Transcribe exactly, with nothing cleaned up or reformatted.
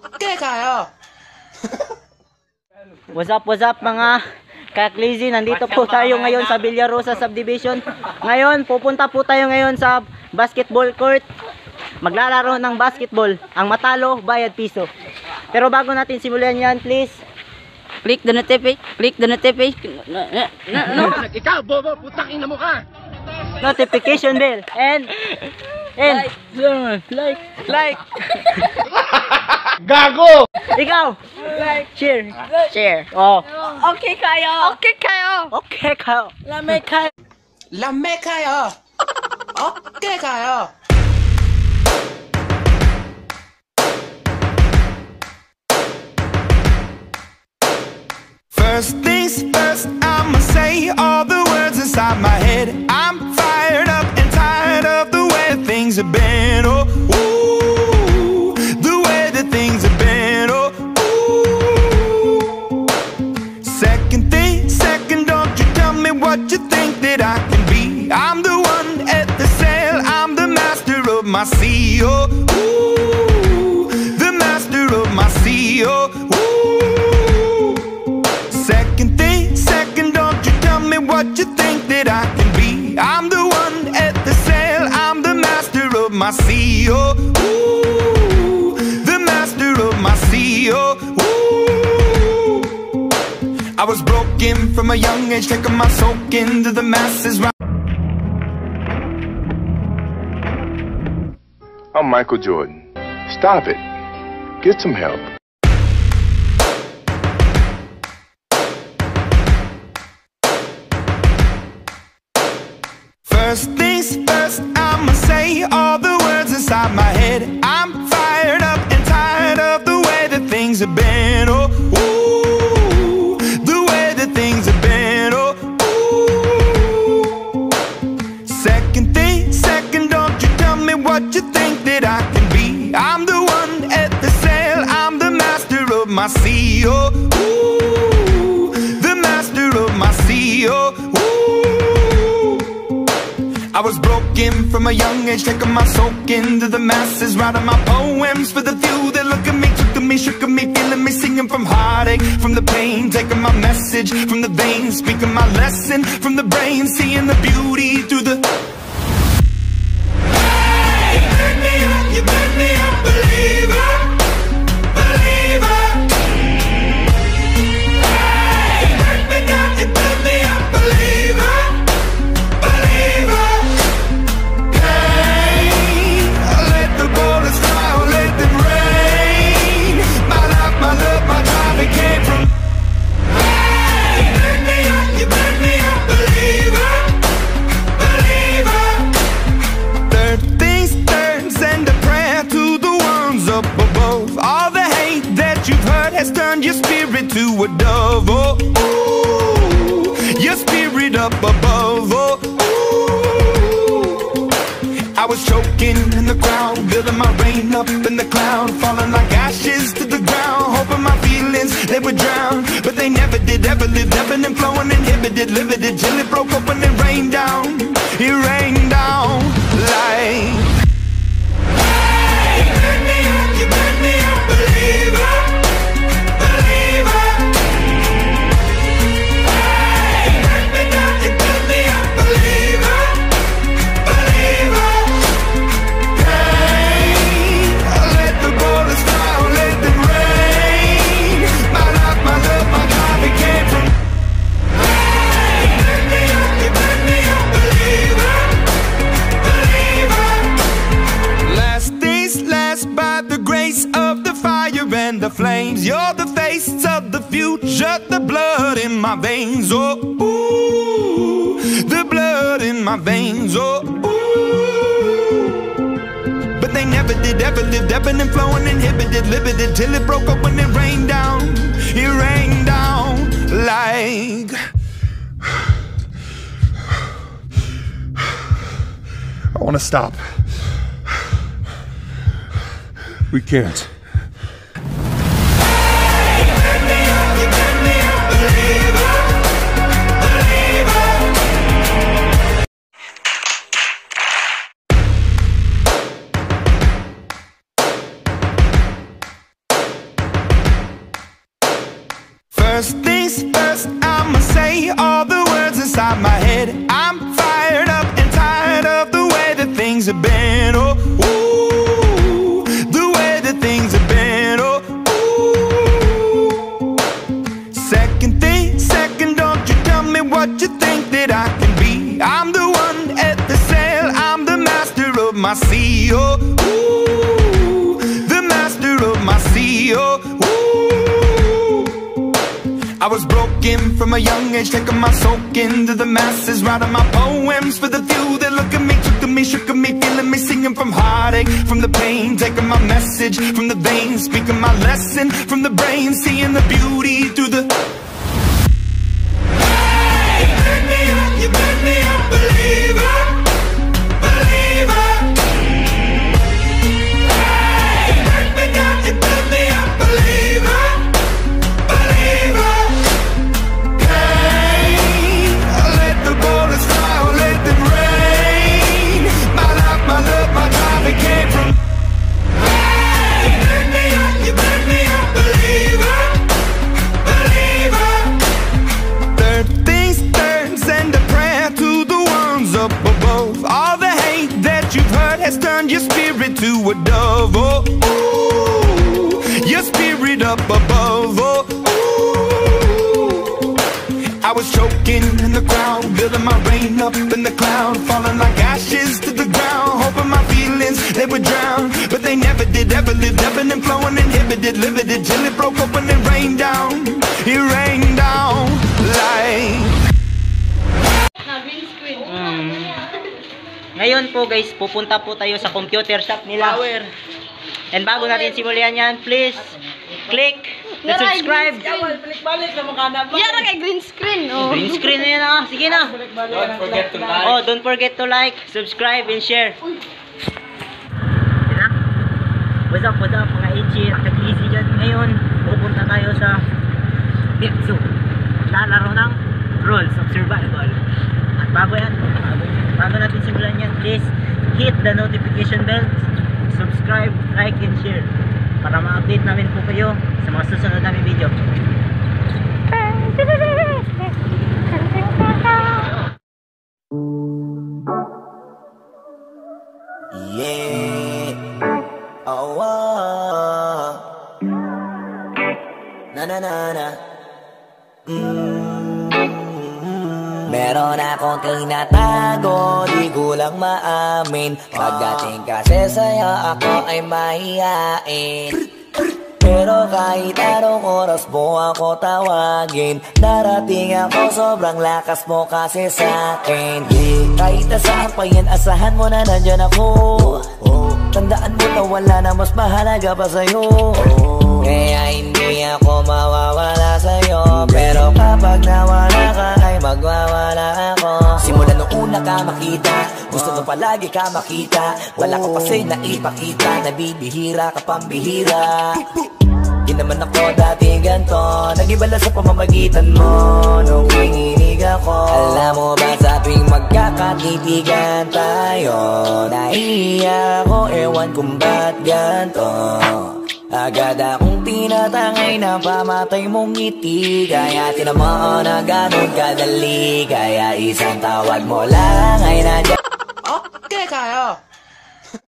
Okay kayo. What's up, what's up mga ka-Clizzy? Nandito po tayo ngayon sa Villarosa Subdivision. Ngayon, pupunta po tayo ngayon sa basketball court. Maglalaro ng basketball. Ang matalo, bayad piso. Pero bago natin simulan yan, please click the notification. Click the notification. No, no, no. Ikaw, bobo, putang ina mo ka. Notification bell. And and like like. Gago! Ikaw! Like, share. Share. Oh. Okay kayo. Okay kayo. Okay kayo. Lame kayo. Lame kayo. Okay kayo. First things first, I'ma say all the words inside my head. I'm fired up and tired of the way things have been. Oh, ooh, the way that things have been. Oh, ooh. Second thing, second, don't you tell me what you think that I can be. I'm the one at the sail, I'm the master of my sea. Oh, ooh, the master of my sea. Oh, ooh. Second thing, second, don't you tell me what you think that I can be. I'm the one at the sail, I'm the master of my sea. Oh, ooh, the master of my sea. Oh, ooh. I was broken from a young age, taking my soak into the masses. I'm Michael Jordan. Stop it. Get some help. First things first, I'ma say all the words inside my head. I'm fired up and tired of the way that things have been. Oh, ooh, the way that things have been. Oh, ooh. Second thing, second, don't you tell me what you think that I can be. I'm the one at the sail, I'm the master of my sea. Oh, ooh, the master of my sea. Oh, ooh. I was broken from a young age, taking my soak into the masses, writing my poems for the few that look at me, took to me, shook at me, feeling me, singing from heartache, from the pain, taking my message from the veins, speaking my lesson from the brain, seeing the beauty through the. Hey, you burn me up, you burn me up, believer, believer. Hey, you burn me down, you burn me up, believer, believer. Turn your spirit to a dove, oh, ooh, your spirit up above, oh, ooh. I was choking in the crowd, building my rain up in the cloud, falling like ashes to the ground, hoping my feelings, they would drown, but they never did, ever lived, ebbing and flowing, inhibited, limited, till it broke open and rained down, it rained down like. Hey, you burn me up, you burn me up, believer. The flames, you're the face of the future, the blood in my veins, oh, ooh, the blood in my veins, oh, ooh. But they never did, ever lived, ebbing and flowing, inhibited, limited, till it broke up when it rained down, it rained down like. I want to stop. We can't. First things first, I'ma say all the words inside my head. I'm fired up and tired of the way that things have been. Oh, ooh, the way that things have been. Oh, ooh. Second thing, second, don't you tell me what you think that I can be. I'm the one at the sail, I'm the master of my sea. Oh, ooh, the master of my sea. Oh, ooh. I was broken from a young age, taking my soak into the masses, writing my poems for the few that look at me, took to me, shook at me, feeling me, singing from heartache, from the pain, taking my message from the veins, speaking my lesson from the brain, seeing the beauty through the... Hey, you make me up, you make me a believer, believer. Hey, you break me down, you build me up, believer, believer. It came from. Hey, you make me up, you make me a believer, believer. Third things third, send a prayer to the ones up above. All the hate that you've heard has turned your spirit to a dove. Oh, ooh, your spirit up above. Oh, ooh. I was choking in the crowd, building my rain up in the cloud, falling like ashes to the ground, hoping my feelings they would drown, but they never did. Ever lived, ebbing and flowing, inhibited, limited, till it broke open and rained down. It rained down like. Mm. Ngayon po guys, pupunta po tayo sa computer shop nila. And bago natin simulan yan, please click the subscribe. Yara kay green screen. Oh. Green screen na yan ah. Sige na. Don't forget to like. Oh, don't forget to like, subscribe, and share. Yan. What's up, what's up mga Ichi? Nag-easy dyan. Ngayon, pupunta tayo sa Bitsu. Lalaro ng Rules of Survival. At bago yan, bago, bago natin simulan yan, please hit the notification bell, subscribe, like, and share para ma-update namin po kayo sa mga susunod namin video. Yeah. Oh, oh. Na na na na. Mm. Meron akong tinatago, di ko lang maamin. Pagdating kasi sa'yo, ako ay mahihain. Pero kahit anong oras mo ako tawagin, darating ako, sobrang lakas mo kasi sa'kin. Yeah. Kahit nasaan pa yan, asahan mo na nandyan ako. Oh. Tandaan mo na wala na mas mahalaga pa sa'yo. Oh. Kaya hindi ako mawawala sa'yo, pero kapag nawala ka ay magwawala ako. Simula nung una ka makita, gusto mo palagi ka makita. Wala ka kasi naipakita, nabibihira ka pambihira. Di naman ako dati ganto, nag-ibala sa pamamagitan mo nung nanginig ako. Alam mo ba sa tuwing magkakatitigan tayo, naiiyak ako, ewan kung ba't ganto. Agad akong tinatangay na pamatay mong ngiti, kaya tinamaan na ganun kadali. Kaya isang tawag mo lang ay nandiyan. Okay kayo.